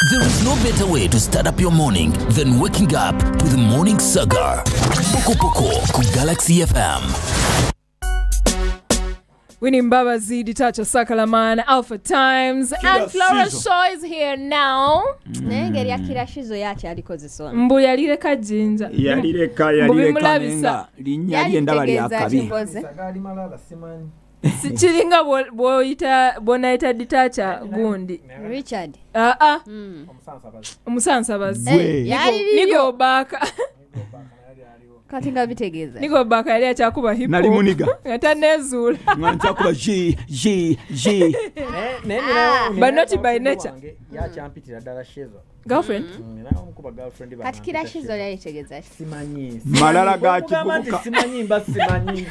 There is no better way to start up your morning than waking up with Morning Saga. Poko Poko ku Galaxy FM. Winnie Mbabazi, Ditacha Sakalaman, Alpha Times, and Flora Shaw is here now. Nengeri akira shizo yachi alikozesona. Mbu yalireka jinja. Yalireka nenga linya lyendaba lyakabi. Sagali malala simani. Sichiringa bonaita Ditacha gundi. Richard. Omusansabazi. Nigo baka. Katinga bitegeza. Nigo baka yali achakuba hip hop. Nali muniga. Yatanezula. Nchakuba G. But not by nature. Yacha ampitira dala shezo. Girlfriend? Mukuba girlfriend ba. Katikira shizo yali tegeza. Simanyi. Malala gachibuka. Simanyi mba simanyi.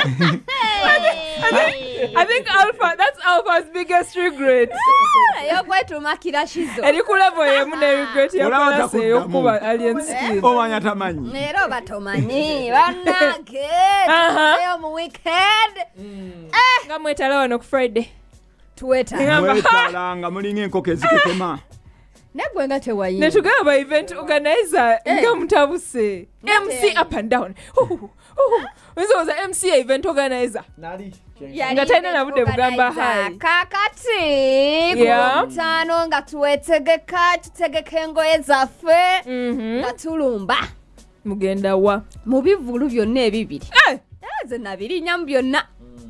I think that's Alpha's biggest regret. Yokwetu makira shizo. Erikulevo yemune regret yakola se yokuba alien skin. Omanya tamanyi. Nero batomanyi. Banake. Ayo mu weekend. Ngamwetala wano ku Friday. Tuweta. Mwetala mulinga enkoko eziketema. Negwenga tewayi. Netugaba event organizer nga mutabuse. MC up and down. Was a MC event organizer. Nali. Nga taina na bude bugamba hai. Kakati. Kumutano nga tuwetegeka tutegeke engoye zaffe. Nga tulumba. Mugenda wa. Mu bivulu byonna ebibiri. Ze nabiri nyam byonna.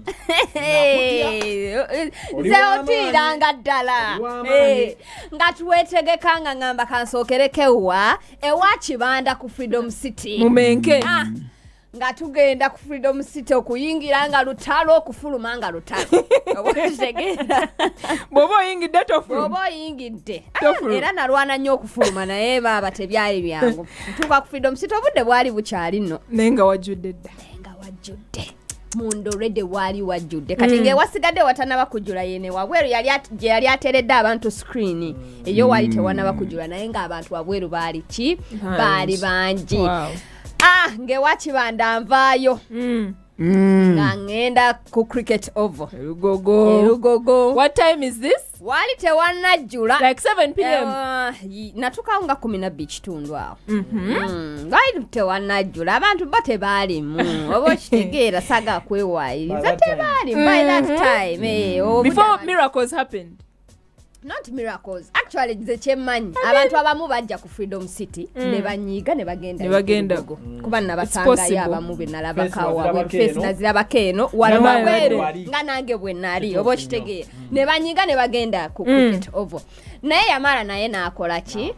Zeotiranga ddala nga tuwetegeka nga ngamba kansookerekewa ewa Kibanda ku Freedom City mumenke nga tugenda ku Freedom City okuyingira nga lutalo okufuluma nga lutalo obutegera bobo yingidde tofuluma bobo yingidde era nalwana nnyo okufuluma naye baba tebyali byangu ntuuka ku Freedom City obudde bwali bukyali nno nenga wajjudde dda mundo rede wali wajjude kati nge wasigadde watana bakujula yene wabweru yali ateredde abantu screen eyo wali tewana bakujula naye nga abantu wabweru bali ki bali banji nge Wakibanda nvaayo ngenda ku cricket over Erugogo. What time is this? Wali tewanajjula like 7 p.m. Natuka nga 10 beach tundu awo wali tewanajjula abantu bate bali obo kitegeera saga kwewayiriza tebali by that time before miracles happened. Not miracles. Actually, the chemanyi. Abantu abamu bajja ku Freedom City ne banyiga ne bagenda kuba nabasanga yabamu be nalabakawa face nazirabaka eno wala weru nga nange bwe nali obo kitegeera ne banyiga ne bagenda ku cricket over naye yamala naye nakola ki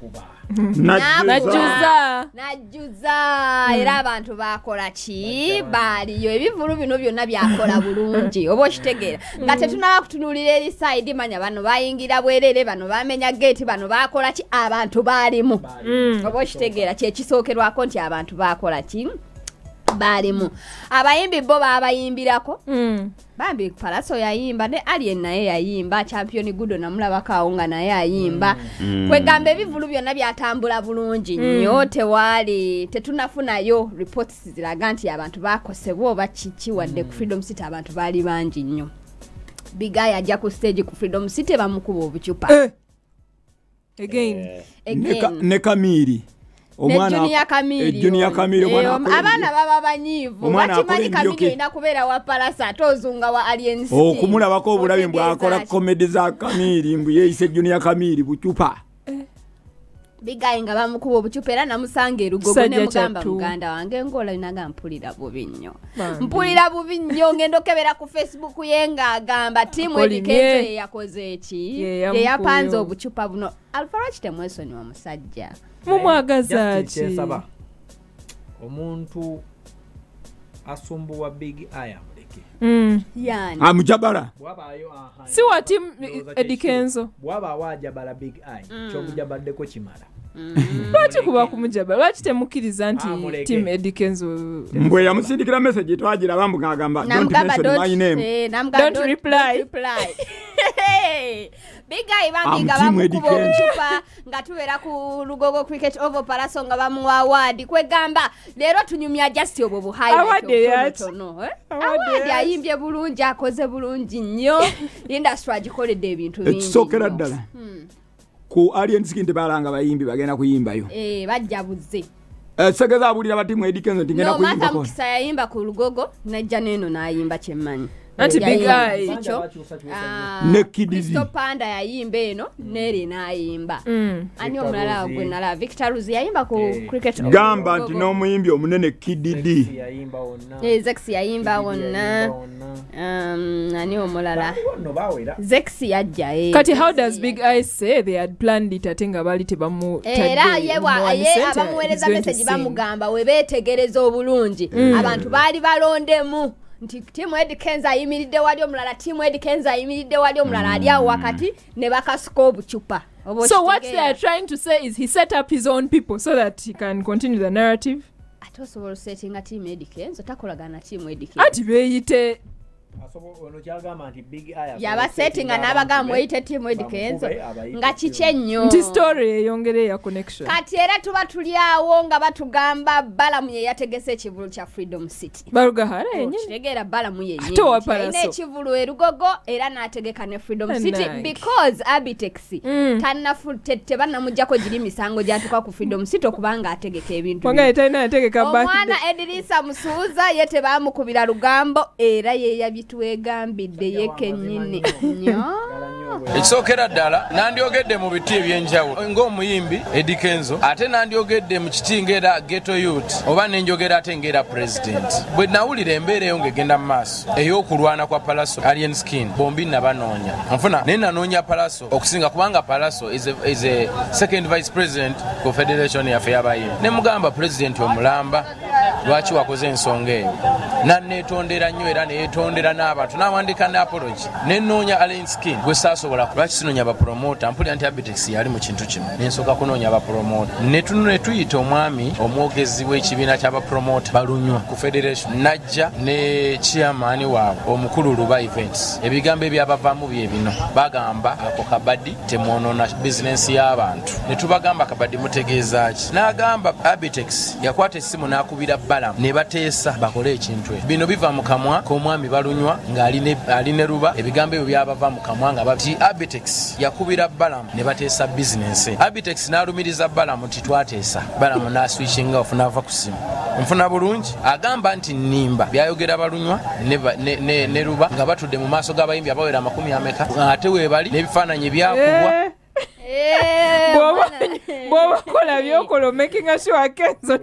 Najuza era abantu bakola ki baliyo ebivulu bino byonna byakola bulungi obo kitegeera nga tetunaba kutunulira eri side manya bano bayingira bwerere bano bamenya gate bano bakola ki abantu balimu obo kitegeera kye kisookerwako nti abantu bakola ki balimu abayimbi bo babayimbirako Bambi Palaso yayimba ne Alien naye yayimba Champion Gudo namulaba kaunga naye yayimba kwegambe bivulu byonna byatambula bulungi nnyo tewali tetunafunayo reports ziraga nti abantu bakosebwa oba kiki wadde ku Freedom City abantu bali bangi nnyo Bigaya ajja ku stage ku Freedom City bamukuba obucupa again ne Kamiri Junior Kamiri abana baba banyivu bakimanyi Kamiri ina kubeera wa Palasa tozunga wa Alien City okumulabako obulabe mbwakola comedy za Kamiri mbu yeyise Junior Kamiri bucupa Bigaye nga bamukuba obucupa era namusanga Erugogo ne muganda wange ngola inaga mpulira bubi nnyo ngendo kebera ku Facebook yenga agamba timu edikezo yakoze eki yapanze obucupa buno Alfarachi temwesoni wa musajja mumwagaza ki omuntu asumbuwa Big Eye amuleke yani amujabala bwabayo si wa team Edikenzo bwaba wajabala Big Eye kyokujabaddeko kimala lwaki kuba kumujabala lwaki temukiriza nti team Edikenzo mbwe yamusindikira message twagira bambugagamba don't mention my name don't reply Big Eye bambiga bamukuba obucupa nga tubeera ku Lugogo cricket over Palaso nga bamuwa award kwegamba leero tunyumya just obwo bu highlight award ayimbye bulungi akoze bulungi nnyo industry agikoledde ebintu bingi ekisokera ddala ku Alien Skin tebalanga bayimbi bagenda kuyimbayo bajja buze segeza abulira batimu Edikenzo tingenda kuyimba ko Mukisa yayimba ku Lugogo najja neno nayimba Kyemmanyi Ati Big Eye ne Kidizi Panda yayimba eno neri nayimba ani omulala gwe nala Victor Ruzi yayimba ku cricket gamba nti no muyimbi omunene Kididi yayimba wonna Zex yayimba wonna ani omulala Zex yajja kati how does Big Eye say they had planned it atenga bali tebamu era ye abamuwereza message bamugamba we betegereza obulungi abantu bali balondemu nti Team Edikenzo ayimiridde wali omulala Team Edikenzo ayimiridde wali omulala ali awo wakati ne bakasuka obucupa. So what they are trying to say is he set up his own people so that he can continue the narrative. Atosobola setting a Team Edikenzo takolagana Team Edikenzo. Ati beyite yaba setting n'abagamba weyite Team Edikenzo nga kikennyo nti story eyongere ya connection kati era tuba tuliawo nga batugamba Balamu ye yategese ekivulu kya Freedom City Barugahara yenye kitegera Balamu ye ine ekivulu erugogo era n'ategeka ne Freedom City because Abitex tannafutete bannamujjako giri misango gyatuka ku Freedom City okubanga ategeka ebintu wanga yetaina ategeka birthday omwana Edrisa Musuuza yete bamukubira lugambo era ye yabitwegambidde yekennyini nnyo ekisookera ddala nandyogedde mu biti ebyenjawulo ng'omuyimbi Edikenzo ate nandyogedde mu kiti ng'era ghetto youth oba nenjogera ate ng'era president bwe nawulira embeera eyo ng'egenda mu maaso ey'okulwana kwa Palaso Alien Skin bombi nabanoonya nfuna naye nanoonya Palaso okusinga kubanga Palaso is a second vice president ku federation yaffe y'abayimbi ne mugamba president omulamba lwaki wakoze ensonga eyo nanneetondera nnyo era neyeetondera n'abantu n'awandika ne apology nenoonya Alien Skin gwe saasobola lwaki sinoonya bapromota mpulira nti Abitex yali mu kintu kino nensooka kunoonya bapromota ne tuyita omwami omwogezi w'ekibiina ky'abapromota balunywa ku federation najja ne chairman waabwe omukulu Luba Events ebigambo ebyabavaamu bye bino bagamba ako kabadi temwonoona bizinensi y'abantu ne tubagamba kabadi mutegeeza ki n'agamba Abitex yakwata essimu n'akubira Balamu ne bateesa bakole ekintu bino biva mu kamwa k'omwami balunywa ng'ali ne Luba ebigambo ebyo byabava mu kamwa nga bati Abitex yakubira Balamu ne bateesa bizinensi Abitex n'alumiriza Balamu nti twateesa Balamu n'aswitchinga off n'ava ku simu nfuna bulungi agamba nti nnimba byayogera balunywa ne Luba nga batudde mu maaso g'abayimbi abawera 10 ate weebali n'ebifaananyi byakubwa bwobakola byokola making sure Kenzo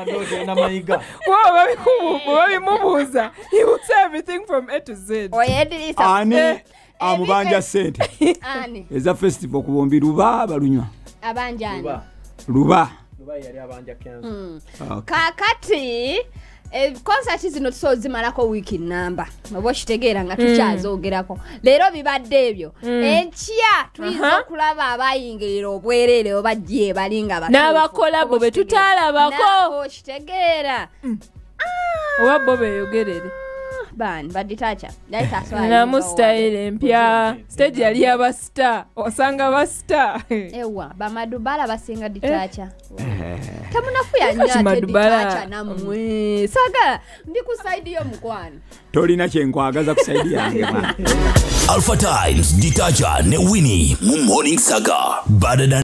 babimubuuza he will say everything from A to Z ani amubanja sente eza festival ku bombi Luba balunywa abanjani Luba yali abanja Kenzo kakati concert zino so zimalako wiki namba oba kitegeera nga tukyazogerako leero bibadde ebyo enkya tuyinza okulaba abayingirira obwereere oba jye balinga n'abakola bo betutaalabako kitegeera oba bo beyogerere bani baditacha namu style empya stage yali yabastar osanga bastar ewa bamadubala basinga ditacha tamunafuya nnyo ditacha namwe saga ndi ku side yo mukwano tolina kyenkwagaza ku side yange Alpha Times Ditacha ne Winnie mu Morning Saga.